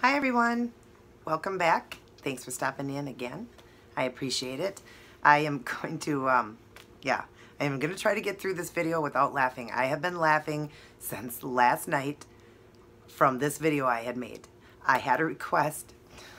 Hi everyone, welcome back. Thanks for stopping in again. I appreciate it. I am going to, I am going to try to get through this video without laughing. I have been laughing since last night from this video I had made. I had a request,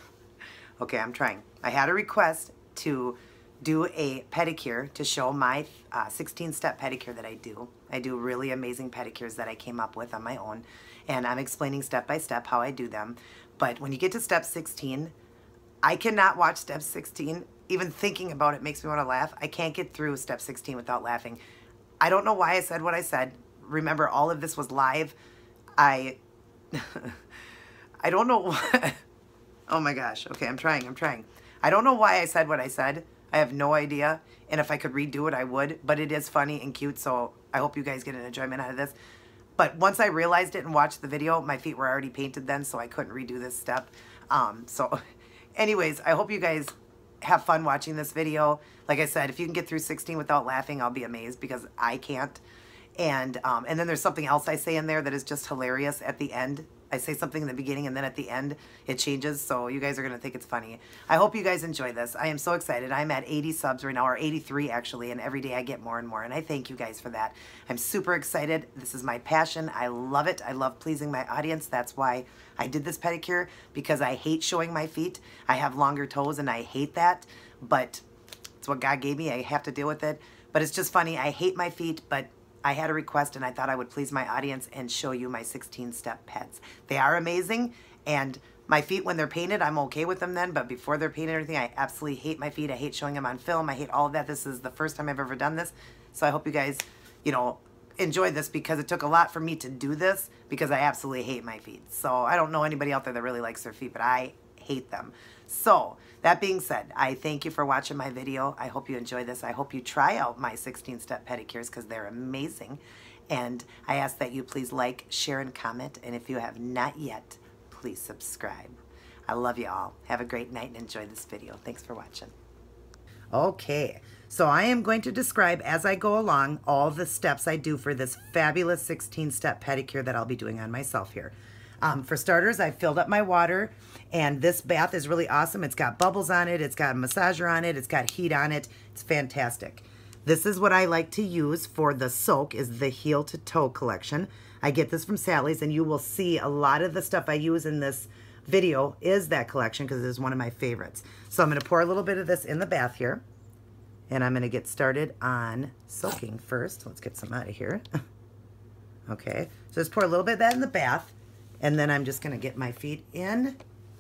okay, I'm trying. I had a request to do a pedicure to show my 16-step pedicure that I do. I do really amazing pedicures that I came up with on my own, and I'm explaining step by step how I do them. But when you get to step 16, I cannot watch step 16. Even thinking about it makes me want to laugh. I can't get through step 16 without laughing. I don't know why I said what I said. Remember, all of this was live. I don't know what. Oh my gosh. Okay, I'm trying. I don't know why I said what I said. I have no idea. And if I could redo it, I would. But it is funny and cute, so I hope you guys get an enjoyment out of this. But once I realized it and watched the video, my feet were already painted then, so I couldn't redo this step. So anyways, I hope you guys have fun watching this video. Like I said, if you can get through 16 without laughing, I'll be amazed, because I can't. And then there's something else I say in there that is just hilarious at the end. I say something in the beginning and then at the end it changes, so you guys are going to think it's funny. I hope you guys enjoy this. I am so excited. I'm at 80 subs right now, or 83 actually, and every day I get more and more, and I thank you guys for that. I'm super excited. This is my passion. I love it. I love pleasing my audience. That's why I did this pedicure, because I hate showing my feet. I have longer toes and I hate that, but it's what God gave me. I have to deal with it. But it's just funny. I hate my feet, but I had a request and I thought I would please my audience and show you my 16-step peds. They are amazing, and my feet, when they're painted, I'm okay with them then, but before they're painted and everything, I absolutely hate my feet. I hate showing them on film. I hate all of that. This is the first time I've ever done this, so I hope you guys, enjoy this, because it took a lot for me to do this, because I absolutely hate my feet. So I don't know anybody out there that really likes their feet, but I hate them. So that being said, I thank you for watching my video. I hope you enjoy this. I hope you try out my 16-step pedicures, because they're amazing. And I ask that you please like, share, and comment. And if you have not yet, please subscribe. I love you all. Have a great night and enjoy this video. Thanks for watching. Okay, so I am going to describe as I go along all the steps I do for this fabulous 16-step pedicure that I'll be doing on myself here. For starters, I filled up my water, and this bath is really awesome. It's got bubbles on it, it's got a massager on it, it's got heat on it. It's fantastic. This is what I like to use for the soak, is the heel to toe collection. I get this from Sally's, and you will see a lot of the stuff I use in this video is that collection, because it is one of my favorites. So I'm going to pour a little bit of this in the bath here, and I'm going to get started on soaking first. Let's get some out of here. Okay, so just pour a little bit of that in the bath. And then I'm just going to get my feet in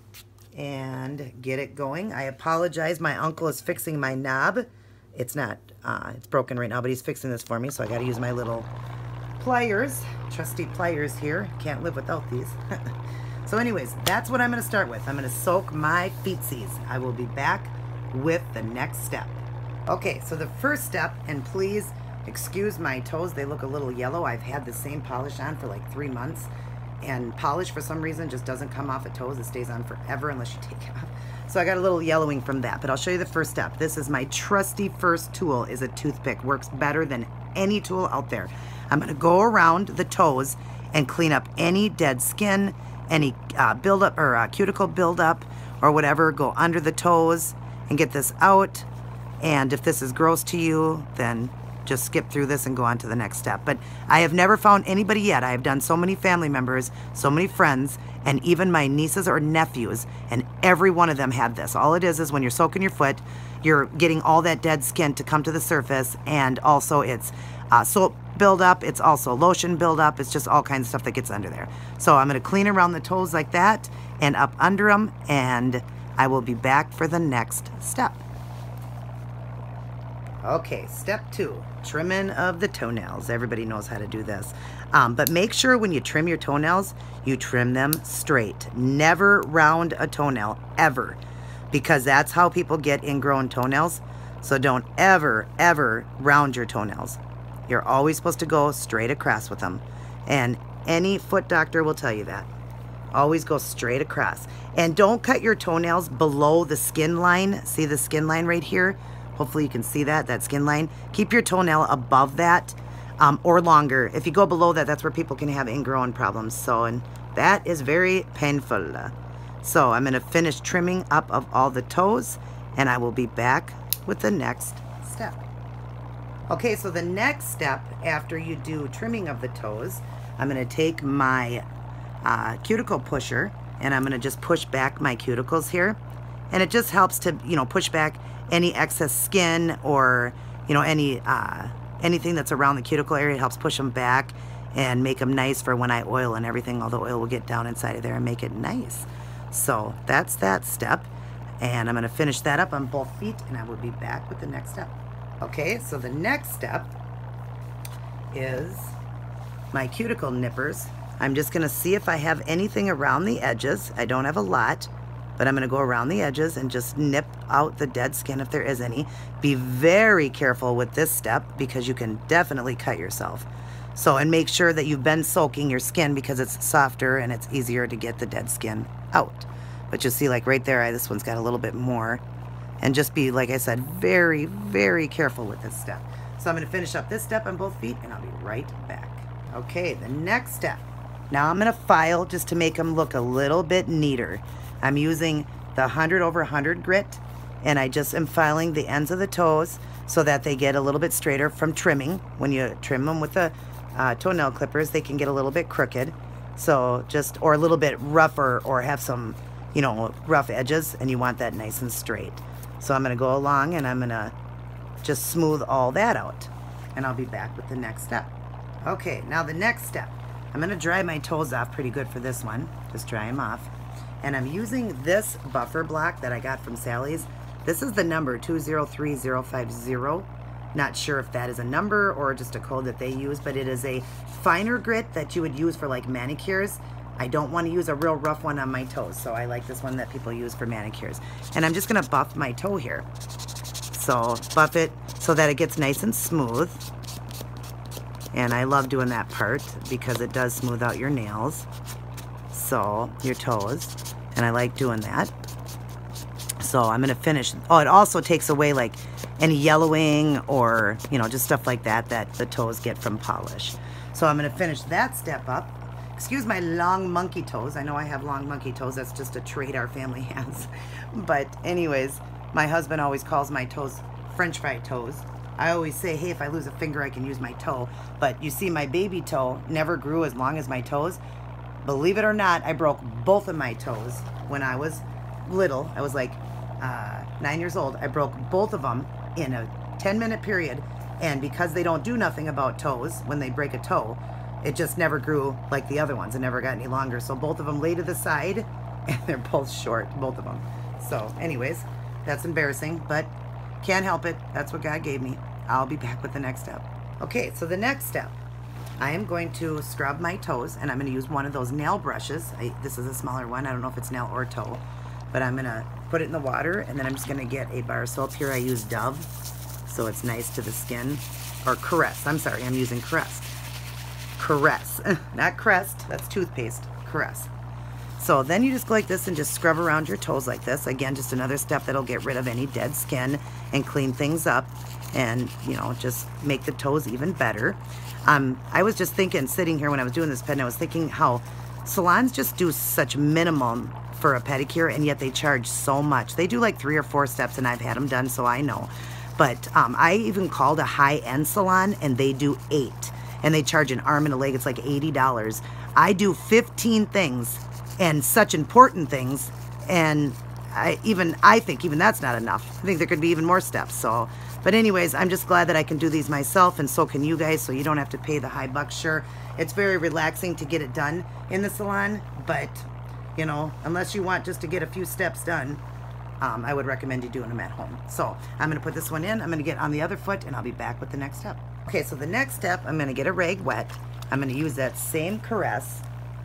and get it going. I apologize. My uncle is fixing my knob. It's not, it's broken right now, but he's fixing this for me. So I got to use my little pliers, trusty pliers here. Can't live without these. So anyways, that's what I'm going to start with. I'm going to soak my feetsies. I will be back with the next step. Okay, so the first step, and please excuse my toes. They look a little yellow. I've had the same polish on for like 3 months. And polish, for some reason, just doesn't come off of toes. It stays on forever unless you take it off. So I got a little yellowing from that, but I'll show you the first step. This is my trusty first tool, is a toothpick. Works better than any tool out there. I'm going to go around the toes and clean up any dead skin, any buildup or cuticle buildup or whatever. Go under the toes and get this out. And if this is gross to you, then just skip through this and go on to the next step. But I have never found anybody yet. I have done so many family members, so many friends, and even my nieces or nephews, and every one of them had this. All it is when you're soaking your foot, you're getting all that dead skin to come to the surface, and also it's soap buildup, it's also lotion buildup, it's just all kinds of stuff that gets under there. So I'm going to clean around the toes like that and up under them, and I will be back for the next step. Okay, step 2, trimming of the toenails. Everybody knows how to do this. But make sure when you trim your toenails, you trim them straight. Never round a toenail, ever. Because that's how people get ingrown toenails. So don't ever, ever round your toenails. You're always supposed to go straight across with them. And any foot doctor will tell you that. Always go straight across. And don't cut your toenails below the skin line. See the skin line right here? Hopefully you can see that skin line. Keep your toenail above that or longer. If you go below that, that's where people can have ingrown problems. So, and that is very painful. So I'm going to finish trimming up of all the toes, and I will be back with the next step. Okay, so the next step after you do trimming of the toes, I'm going to take my cuticle pusher, and I'm going to just push back my cuticles here. And it just helps to, you know, push back any excess skin or, you know, anything that's around the cuticle area. It helps push them back and make them nice for when I oil and everything. All the oil will get down inside of there and make it nice. So that's that step. And I'm going to finish that up on both feet, and I will be back with the next step. Okay, so the next step is my cuticle nippers. I'm just going to see if I have anything around the edges. I don't have a lot, but I'm going to go around the edges and just nip out the dead skin if there is any. Be very careful with this step because you can definitely cut yourself. So, and make sure that you've been soaking your skin because it's softer and it's easier to get the dead skin out. But you'll see, like right there, this one's got a little bit more. And just be, like I said, very, very careful with this step. So I'm going to finish up this step on both feet, and I'll be right back. Okay, the next step. Now I'm going to file just to make them look a little bit neater. I'm using the 100/100 grit, and I just am filing the ends of the toes so that they get a little bit straighter from trimming. When you trim them with the toenail clippers, they can get a little bit crooked. So just, or a little bit rougher, or have some, you know, rough edges, and you want that nice and straight. So I'm going to go along and I'm going to just smooth all that out. And I'll be back with the next step. Okay, now the next step. I'm going to dry my toes off pretty good for this one. Just dry them off. And I'm using this buffer block that I got from Sally's. This is the number 203050. Not sure if that is a number or just a code that they use, but it is a finer grit that you would use for like manicures. I don't want to use a real rough one on my toes, so I like this one that people use for manicures. And I'm just going to buff my toe here. So buff it so that it gets nice and smooth. And I love doing that part because it does smooth out your nails. So, your toes. And I like doing that. So I'm going to finish. Oh, it also takes away like any yellowing or, you know, just stuff like that that the toes get from polish. So I'm going to finish that step up. Excuse my long monkey toes. I know I have long monkey toes. That's just a trait our family has. But anyways, my husband always calls my toes French fry toes. I always say, hey, if I lose a finger, I can use my toe. But you see, my baby toe never grew as long as my toes. Believe it or not, I broke both of my toes when I was little. I was like 9 years old. I broke both of them in a 10-minute period. And because they don't do nothing about toes when they break a toe, it just never grew like the other ones. It never got any longer. So both of them lay to the side, and they're both short, both of them. So anyways, that's embarrassing, but can't help it. That's what God gave me. I'll be back with the next step. Okay, so the next step, I am going to scrub my toes, and I'm going to use one of those nail brushes. This is a smaller one. I don't know if it's nail or toe, but I'm going to put it in the water, and then I'm just going to get a bar of soap here. I use Dove, so it's nice to the skin. Or Caress. I'm sorry, I'm using Caress. Caress, not Crest, that's toothpaste. Caress. So then you just go like this and just scrub around your toes like this. Again, just another step that'll get rid of any dead skin and clean things up and, you know, just make the toes even better. I was just thinking, sitting here when I was doing this ped, and I was thinking how salons just do such minimum for a pedicure, and yet they charge so much. They do like 3 or 4 steps, and I've had them done, so I know. But I even called a high-end salon, and they do 8. And they charge an arm and a leg. It's like $80. I do 15 things, and such important things, and I think even that's not enough. I think there could be even more steps. So, but anyways, I'm just glad that I can do these myself, and so can you guys, so you don't have to pay the high bucks. Sure, it's very relaxing to get it done in the salon, but you know, unless you want just to get a few steps done, I would recommend you doing them at home. So I'm going to put this one in. I'm going to get on the other foot, and I'll be back with the next step. Okay, so the next step, I'm going to get a rag wet. I'm going to use that same Caress,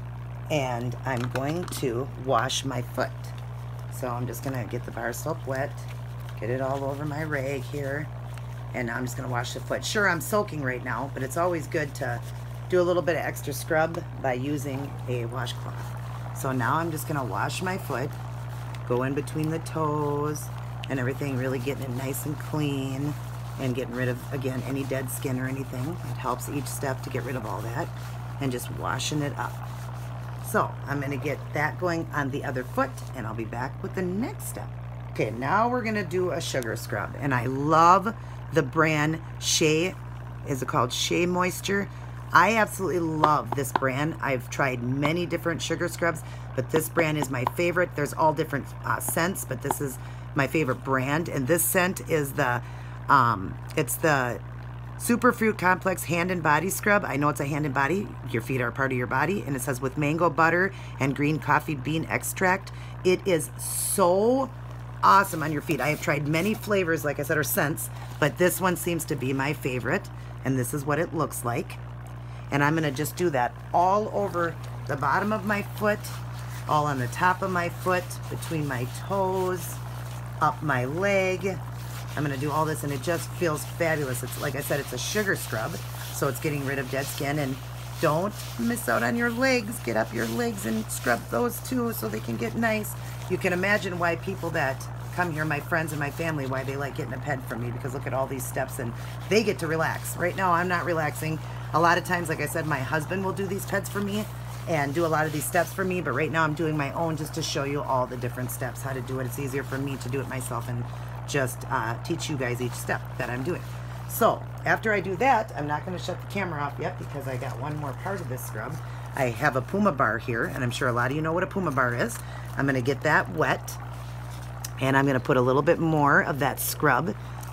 and I'm going to wash my foot. So I'm just going to get the bar soap wet, get it all over my rag here, and I'm just going to wash the foot. Sure, I'm soaking right now, but it's always good to do a little bit of extra scrub by using a washcloth. So now I'm just going to wash my foot, go in between the toes and everything, really getting it nice and clean and getting rid of, again, any dead skin or anything. It helps each step to get rid of all that, and just washing it up. So I'm gonna get that going on the other foot, and I'll be back with the next step. Okay, now we're gonna do a sugar scrub, and I love the brand Shea. Is it called Shea Moisture? I absolutely love this brand. I've tried many different sugar scrubs, but this brand is my favorite. There's all different scents, but this is my favorite brand. And this scent is the, it's the Superfruit Complex Hand and Body Scrub. I know it's a hand and body. Your feet are a part of your body. And it says with mango butter and green coffee bean extract. It is so awesome on your feet. I have tried many flavors, like I said, or scents, but this one seems to be my favorite. And this is what it looks like. And I'm gonna just do that all over the bottom of my foot, all on the top of my foot, between my toes, up my leg. I'm gonna do all this, and it just feels fabulous. It's, like I said, it's a sugar scrub, so it's getting rid of dead skin. And don't miss out on your legs. Get up your legs and scrub those too, so they can get nice. You can imagine why people that come here, my friends and my family, why they like getting a ped from me, because look at all these steps, and they get to relax. Right now, I'm not relaxing. A lot of times, like I said, my husband will do these peds for me and do a lot of these steps for me, but right now I'm doing my own just to show you all the different steps, how to do it. It's easier for me to do it myself and just teach you guys each step that I'm doing. So after I do that, I'm not going to shut the camera off yet because I got one more part of this scrub. I have a Puma bar here, and I'm sure a lot of you know what a Puma bar is. I'm going to get that wet, and I'm going to put a little bit more of that scrub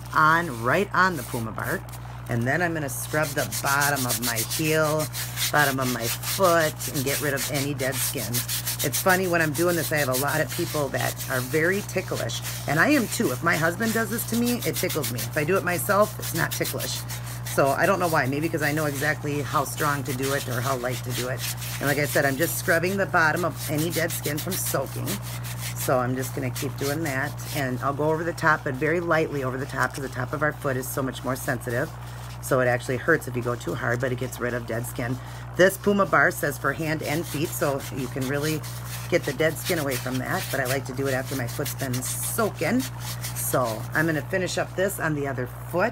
on right on the Puma bar. And then I'm gonna scrub the bottom of my heel, bottom of my foot, and get rid of any dead skin. It's funny, when I'm doing this, I have a lot of people that are very ticklish. And I am too. If my husband does this to me, it tickles me. If I do it myself, it's not ticklish. So I don't know why. Maybe because I know exactly how strong to do it or how light to do it. And like I said, I'm just scrubbing the bottom of any dead skin from soaking. So I'm just gonna keep doing that. And I'll go over the top, but very lightly over the top, because the top of our foot is so much more sensitive. So it actually hurts if you go too hard, but it gets rid of dead skin. This Puma bar says for hand and feet, so you can really get the dead skin away from that. But I like to do it after my foot's been soaking. So I'm gonna finish up this on the other foot,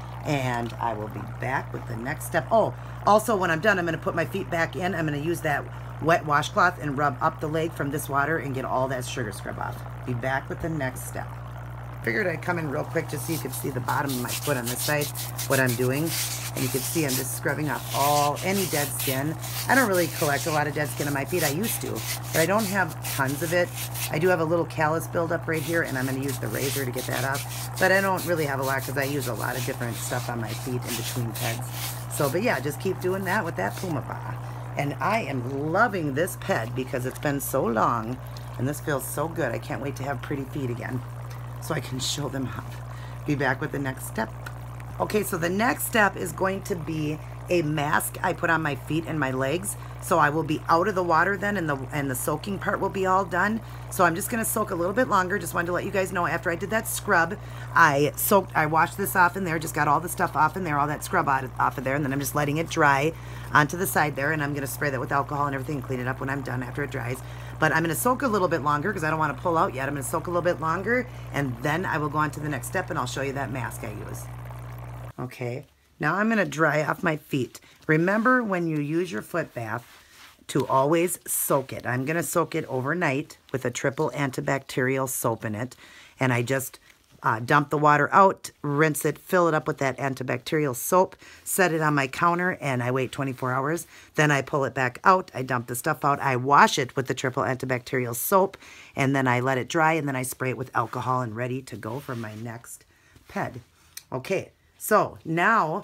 and I will be back with the next step. Oh, also when I'm done, I'm gonna put my feet back in. I'm gonna use that wet washcloth and rub up the leg from this water and get all that sugar scrub off. Be back with the next step. Figured I'd come in real quick just so you could see the bottom of my foot on this side, what I'm doing. And you can see I'm just scrubbing off any dead skin. I don't really collect a lot of dead skin on my feet. I used to, but I don't have tons of it. I do have a little callus buildup right here, and I'm going to use the razor to get that off. But I don't really have a lot because I use a lot of different stuff on my feet in between peds. So, but yeah, just keep doing that with that Puma bar. And I am loving this ped because it's been so long, and this feels so good. I can't wait to have pretty feet again, so I can show them off. Be back with the next step. Okay, so the next step is going to be a mask I put on my feet and my legs. So I will be out of the water then, and the soaking part will be all done. So I'm just gonna soak a little bit longer. Just wanted to let you guys know, after I did that scrub, I washed this off in there, just got all the stuff off in there, all that scrub off of there, and then I'm just letting it dry onto the side there, and I'm gonna spray that with alcohol and everything, clean it up when I'm done after it dries. But I'm gonna soak a little bit longer because I don't wanna pull out yet. I'm gonna soak a little bit longer, and then I will go on to the next step, and I'll show you that mask I use. Okay, now I'm gonna dry off my feet. Remember, when you use your foot bath, to always soak it. I'm gonna soak it overnight with a triple antibacterial soap in it, and I just dump the water out, rinse it, fill it up with that antibacterial soap, set it on my counter, and I wait 24 hours. Then I pull it back out, I dump the stuff out, I wash it with the triple antibacterial soap, and then I let it dry, and then I spray it with alcohol, and ready to go for my next ped. Okay, so now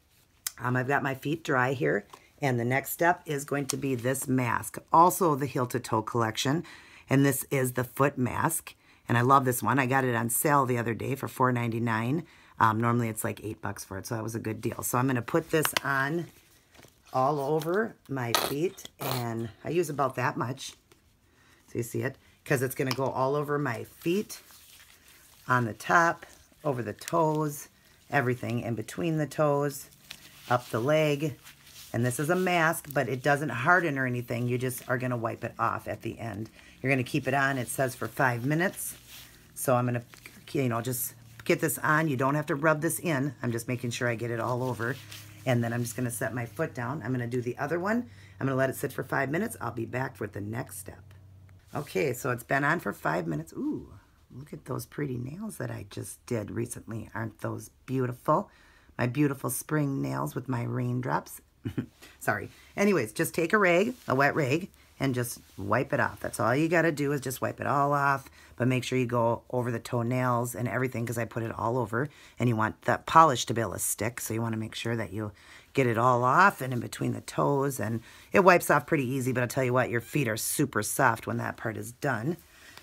I've got my feet dry here, and the next step is going to be this mask, also the heel to toe collection, and this is the foot mask. And I love this one. I got it on sale the other day for $4.99. Normally it's like $8 for it, so that was a good deal. So I'm going to put this on all over my feet, and I use about that much. So you see it? Because it's going to go all over my feet, on the top, over the toes, everything in between the toes, up the leg. And this is a mask, but it doesn't harden or anything. You just are going to wipe it off at the end. You're going to keep it on. It says for 5 minutes. So I'm going to, just get this on. You don't have to rub this in. I'm just making sure I get it all over. And then I'm just going to set my foot down. I'm going to do the other one. I'm going to let it sit for 5 minutes. I'll be back with the next step. Okay, so it's been on for 5 minutes. Ooh, look at those pretty nails that I just did recently. Aren't those beautiful? My beautiful spring nails with my raindrops. Sorry. Anyways, just take a rag, a wet rag, and just wipe it off. That's all you got to do is just wipe it all off. But make sure you go over the toenails and everything because I put it all over. And you want that polish to be able to stick. So you want to make sure that you get it all off and in between the toes. And it wipes off pretty easy. But I'll tell you what, your feet are super soft when that part is done.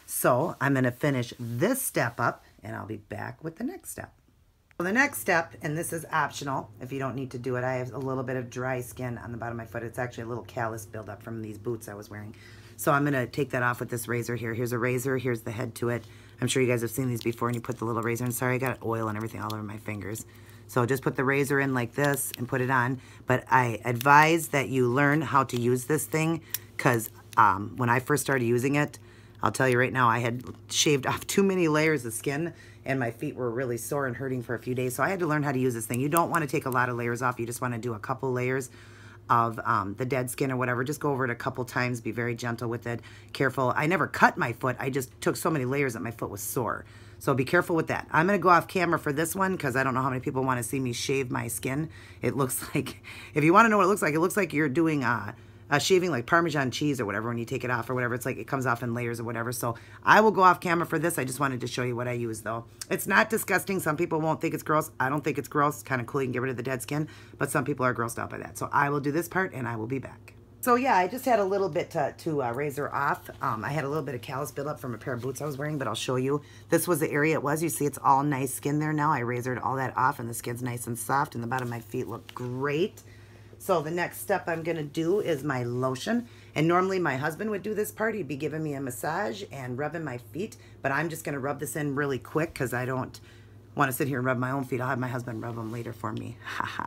So I'm going to finish this step up and I'll be back with the next step. So the next step, and this is optional if you don't need to do it, I have a little bit of dry skin on the bottom of my foot. It's actually a little callus buildup from these boots I was wearing. So I'm going to take that off with this razor here. Here's a razor. Here's the head to it. I'm sure you guys have seen these before, and you put the little razor in. Sorry, I got oil and everything all over my fingers. So just put the razor in like this and put it on. But I advise that you learn how to use this thing because when I first started using it, I'll tell you right now, I had shaved off too many layers of skin and my feet were really sore and hurting for a few days. So I had to learn how to use this thing. You don't want to take a lot of layers off. You just want to do a couple layers of the dead skin or whatever. Just go over it a couple times. Be very gentle with it. Careful. I never cut my foot. I just took so many layers that my foot was sore. So be careful with that. I'm going to go off camera for this one because I don't know how many people want to see me shave my skin. It looks like, if you want to know what it looks like you're doing shaving like Parmesan cheese or whatever when you take it off or whatever. It's like it comes off in layers or whatever. So I will go off camera for this. I just wanted to show you what I use though. It's not disgusting. Some people won't think it's gross. I don't think it's gross. It's kind of cool. You can get rid of the dead skin, but some people are grossed out by that. So I will do this part and I will be back. So yeah, I just had a little bit to razor off. I had a little bit of callus buildup from a pair of boots I was wearing, but I'll show you. This was the area it was. You see it's all nice skin there now. I razored all that off and the skin's nice and soft and the bottom of my feet look great. So the next step I'm going to do is my lotion. And normally my husband would do this part. He'd be giving me a massage and rubbing my feet. But I'm just going to rub this in really quick because I don't want to sit here and rub my own feet. I'll have my husband rub them later for me.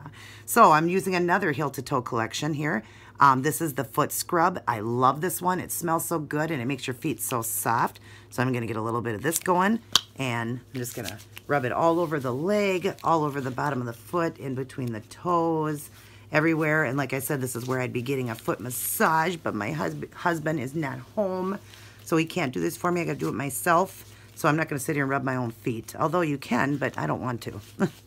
So I'm using another heel to toe collection here. This is the foot scrub. I love this one. It smells so good and it makes your feet so soft. So I'm going to get a little bit of this going. And I'm just going to rub it all over the leg, all over the bottom of the foot, in between the toes, everywhere. And like I said, this is where I'd be getting a foot massage, but my husband is not home, so he can't do this for me. I got to do it myself. So I'm not going to sit here and rub my own feet, although you can, but I don't want to.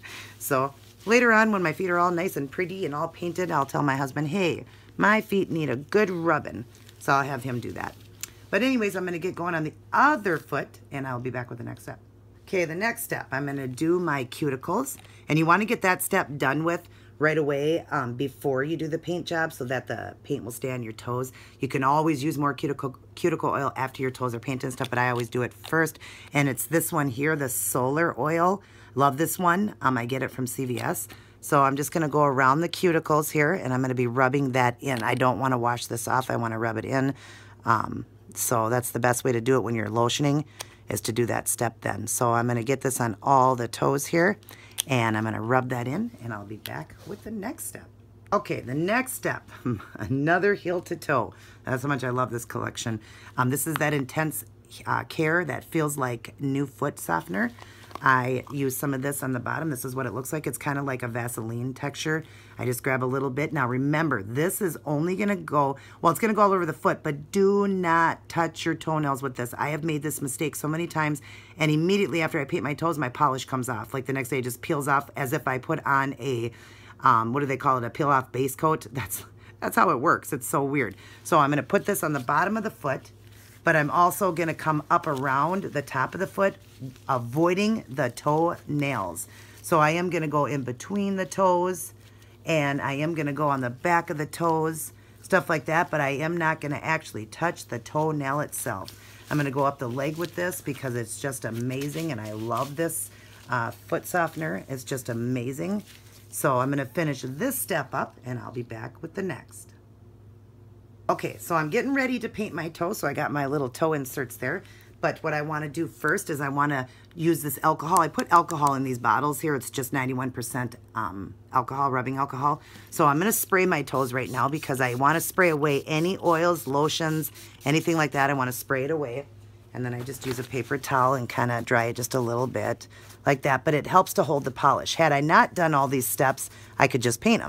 So later on, when my feet are all nice and pretty and all painted, I'll tell my husband, hey, my feet need a good rubbing. So I'll have him do that. But anyways, I'm going to get going on the other foot, and I'll be back with the next step. Okay, the next step, I'm going to do my cuticles. And you want to get that step done with right away before you do the paint job so that the paint will stay on your toes. You can always use more cuticle oil after your toes are painted and stuff, but I always do it first. And it's this one here, the Solar Oil. Love this one. I get it from CVS. So I'm just going to go around the cuticles here, and I'm going to be rubbing that in. I don't want to wash this off. I want to rub it in. So that's the best way to do it when you're lotioning, is to do that step then. So I'm going to get this on all the toes here. And I'm going to rub that in, and I'll be back with the next step. Okay, the next step, another heel to toe. That's how much I love this collection. This is that intense care that feels like new foot softener. I use some of this on the bottom. This is what it looks like. It's kind of like a Vaseline texture. I just grab a little bit. Now remember, this is only going to go, well, it's going to go all over the foot, but do not touch your toenails with this. I have made this mistake so many times, and immediately after I paint my toes, my polish comes off. Like the next day, it just peels off as if I put on a, what do they call it, a peel-off base coat. That's how it works. It's so weird. So I'm going to put this on the bottom of the foot, but I'm also going to come up around the top of the foot, avoiding the toe nails. So I am going to go in between the toes, and I am going to go on the back of the toes, stuff like that, but I am not going to actually touch the toenail itself. I'm going to go up the leg with this because it's just amazing, and I love this foot softener. It's just amazing. So I'm going to finish this step up, and I'll be back with the next. Okay, so I'm getting ready to paint my toe, so I got my little toe inserts there. But what I want to do first is I want to use this alcohol. I put alcohol in these bottles here. It's just 91% alcohol, rubbing alcohol. So I'm going to spray my toes right now because I want to spray away any oils, lotions, anything like that. I want to spray it away. And then I just use a paper towel and kind of dry it just a little bit like that. But it helps to hold the polish. Had I not done all these steps, I could just paint them.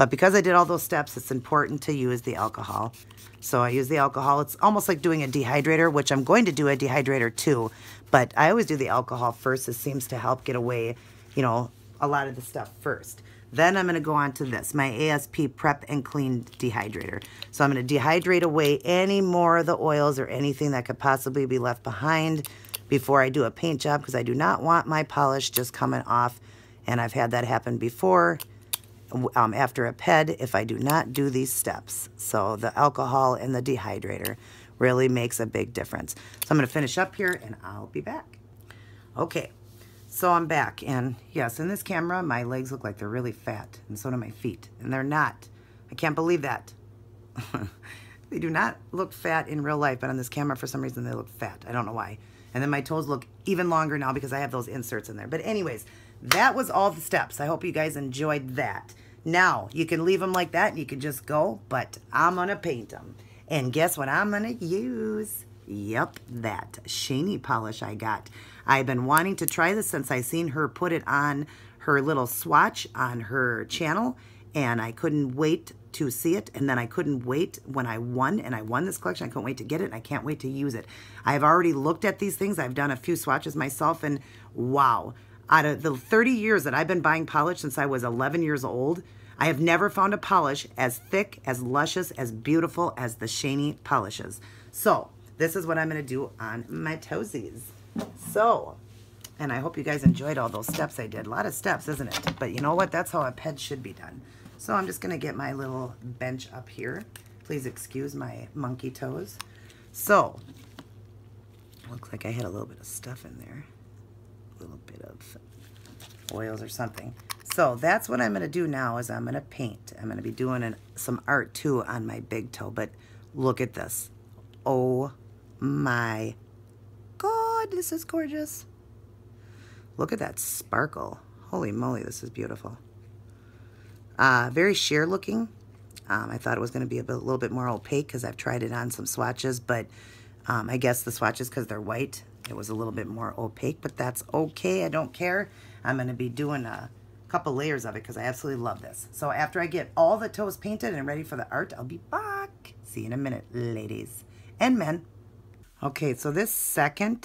But because I did all those steps, it's important to use the alcohol. So I use the alcohol. It's almost like doing a dehydrator, which I'm going to do a dehydrator too. But I always do the alcohol first. It seems to help get away, you know, a lot of the stuff first. Then I'm going to go on to this, my ASP Prep and Clean Dehydrator. So I'm going to dehydrate away any more of the oils or anything that could possibly be left behind before I do a paint job, because I do not want my polish just coming off. And I've had that happen before after a ped if I do not do these steps. So the alcohol and the dehydrator really makes a big difference. So I'm going to finish up here and I'll be back. Okay. So I'm back, and yes, in this camera, my legs look like they're really fat, and so do my feet, and they're not. I can't believe that. They do not look fat in real life, but on this camera, for some reason, they look fat. I don't know why. And then my toes look even longer now because I have those inserts in there. But anyways, that was all the steps. I hope you guys enjoyed that. Now, you can leave them like that, and you can just go, but I'm going to paint them. And guess what I'm going to use? Yep, that shiny polish I got. I've been wanting to try this since I seen her put it on her little swatch on her channel, and I couldn't wait to see it. And then I couldn't wait when I won, and I won this collection. I couldn't wait to get it, and I can't wait to use it. I've already looked at these things. I've done a few swatches myself, and wow. Out of the 30 years that I've been buying polish since I was 11 years old, I have never found a polish as thick, as luscious, as beautiful as the shiny polishes. So this is what I'm going to do on my toesies. So, and I hope you guys enjoyed all those steps I did. A lot of steps, isn't it? But you know what? That's how a ped should be done. So I'm just going to get my little bench up here. Please excuse my monkey toes. So, looks like I had a little bit of stuff in there. A little bit of oils or something. So that's what I'm going to do now is I'm going to paint. I'm going to be doing some art too on my big toe. But look at this. Oh my God, this is gorgeous. Look at that sparkle. Holy moly, this is beautiful. Very sheer looking. I thought it was going to be a little bit more opaque because I've tried it on some swatches, but I guess the swatches, because they're white, it was a little bit more opaque, but that's okay. I don't care. I'm going to be doing a couple layers of it because I absolutely love this. So after I get all the toes painted and ready for the art, I'll be back. See you in a minute, ladies and men. Okay, so this second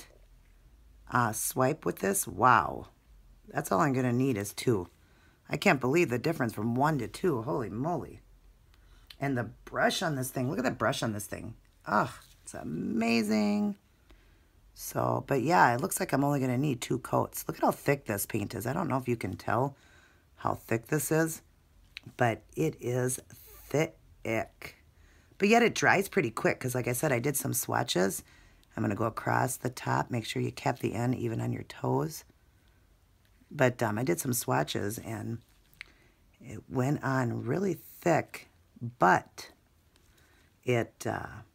swipe with this, wow. That's all I'm going to need is 2. I can't believe the difference from 1 to 2. Holy moly. And the brush on this thing, look at the brush on this thing. Oh, it's amazing. So, but yeah, it looks like I'm only going to need 2 coats. Look at how thick this paint is. I don't know if you can tell how thick this is, but it is thick. But yet it dries pretty quick because, like I said, I did some swatches. I'm going to go across the top. Make sure you cap the end even on your toes. But I did some swatches, and it went on really thick, but it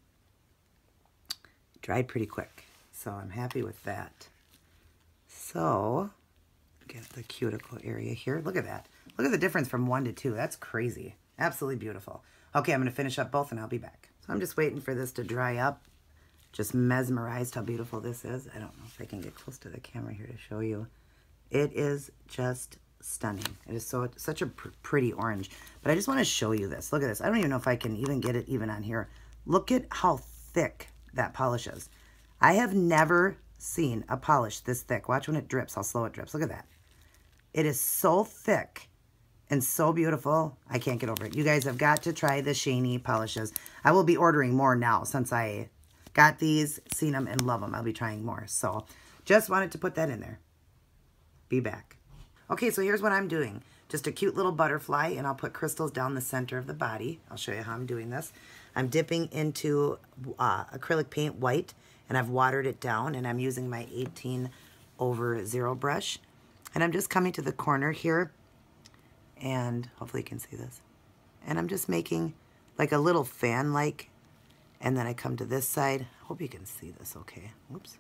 dried pretty quick. So I'm happy with that. So, get the cuticle area here. Look at that. Look at the difference from 1 to 2. That's crazy. Absolutely beautiful. Okay, I'm going to finish up both, and I'll be back. So I'm just waiting for this to dry up. Just mesmerized how beautiful this is. I don't know if I can get close to the camera here to show you. It is just stunning. It is such a pretty orange. But I just want to show you this. Look at this. I don't even know if I can even get it even on here. Look at how thick that polish is. I have never seen a polish this thick. Watch when it drips, how slow it drips. Look at that. It is so thick and so beautiful. I can't get over it. You guys have got to try the shiny polishes. I will be ordering more now since I got these, seen them, and love them. I'll be trying more. So just wanted to put that in there. Be back. Okay, so here's what I'm doing. Just a cute little butterfly, and I'll put crystals down the center of the body. I'll show you how I'm doing this. I'm dipping into acrylic paint white, and I've watered it down, and I'm using my 18/0 brush. And I'm just coming to the corner here, and hopefully you can see this. And I'm just making like a little fan-like, and then I come to this side. I hope you can see this okay. Whoops.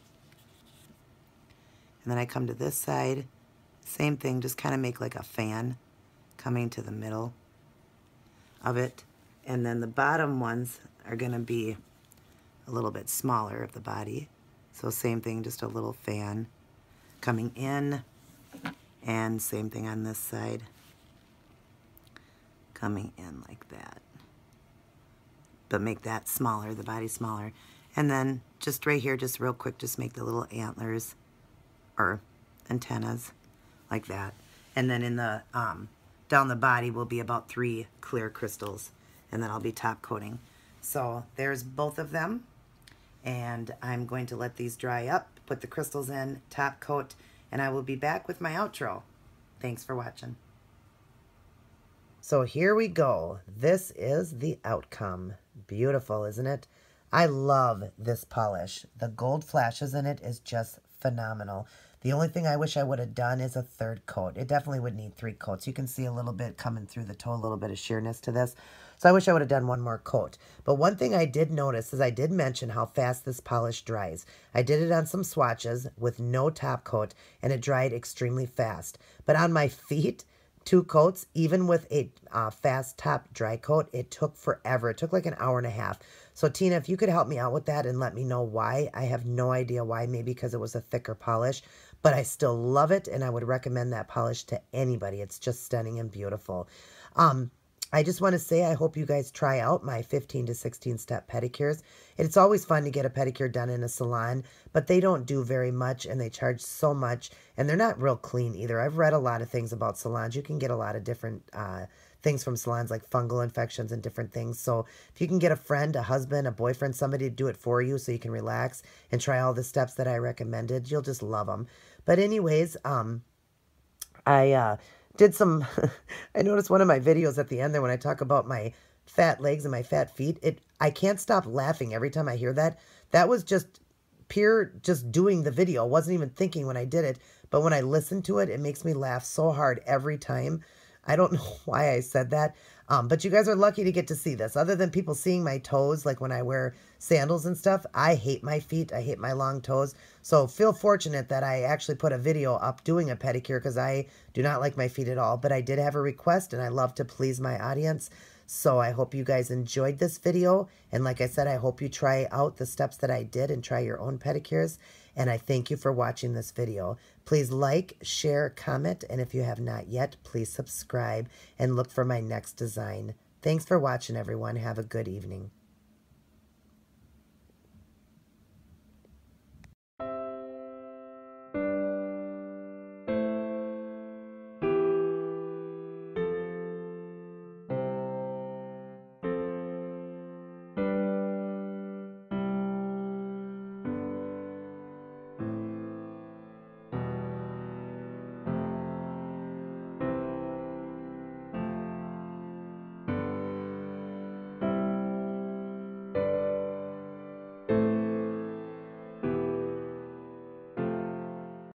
And then I come to this side. Same thing, just kind of make like a fan coming to the middle of it. And then the bottom ones are going to be a little bit smaller of the body. So same thing, just a little fan coming in. And same thing on this side. coming in like that. But make that smaller, the body smaller. And then just right here, just real quick, just make the little antlers or antennas like that. And then in the, down the body will be about 3 clear crystals. And then I'll be top coating. So there's both of them. And I'm going to let these dry up, put the crystals in, top coat, and I will be back with my outro. Thanks for watching. So here we go. This is the outcome. Beautiful, isn't it? I love this polish. The gold flashes in it is just phenomenal. The only thing I wish I would have done is a 3rd coat. It definitely would need 3 coats. You can see a little bit coming through the toe, a little bit of sheerness to this. So I wish I would have done 1 more coat. But one thing I did notice is I did mention how fast this polish dries. I did it on some swatches with no top coat, and it dried extremely fast. But on my feet, 2 coats, even with a fast top dry coat, it took forever. It took like an hour and a half. So Tina, if you could help me out with that and let me know why. I have no idea why. Maybe because it was a thicker polish. But I still love it, and I would recommend that polish to anybody. It's just stunning and beautiful. I just want to say I hope you guys try out my 15 to 16 step pedicures. It's always fun to get a pedicure done in a salon, but they don't do very much, and they charge so much, and they're not real clean either. I've read a lot of things about salons. You can get a lot of different things from salons, like fungal infections and different things. So if you can get a friend, a husband, a boyfriend, somebody to do it for you so you can relax and try all the steps that I recommended, you'll just love them. But anyways, I did some, I noticed one of my videos at the end there when I talk about my fat legs and my fat feet, I can't stop laughing every time I hear that. That was just pure, just doing the video. I wasn't even thinking when I did it, but when I listen to it, it makes me laugh so hard every time. I don't know why I said that, but you guys are lucky to get to see this. Other than people seeing my toes, like when I wear sandals and stuff, I hate my feet. I hate my long toes. So feel fortunate that I actually put a video up doing a pedicure because I do not like my feet at all. But I did have a request, and I love to please my audience. So I hope you guys enjoyed this video. And like I said, I hope you try out the steps that I did and try your own pedicures. And I thank you for watching this video. Please like, share, comment, and if you have not yet, please subscribe and look for my next design. Thanks for watching, everyone. Have a good evening.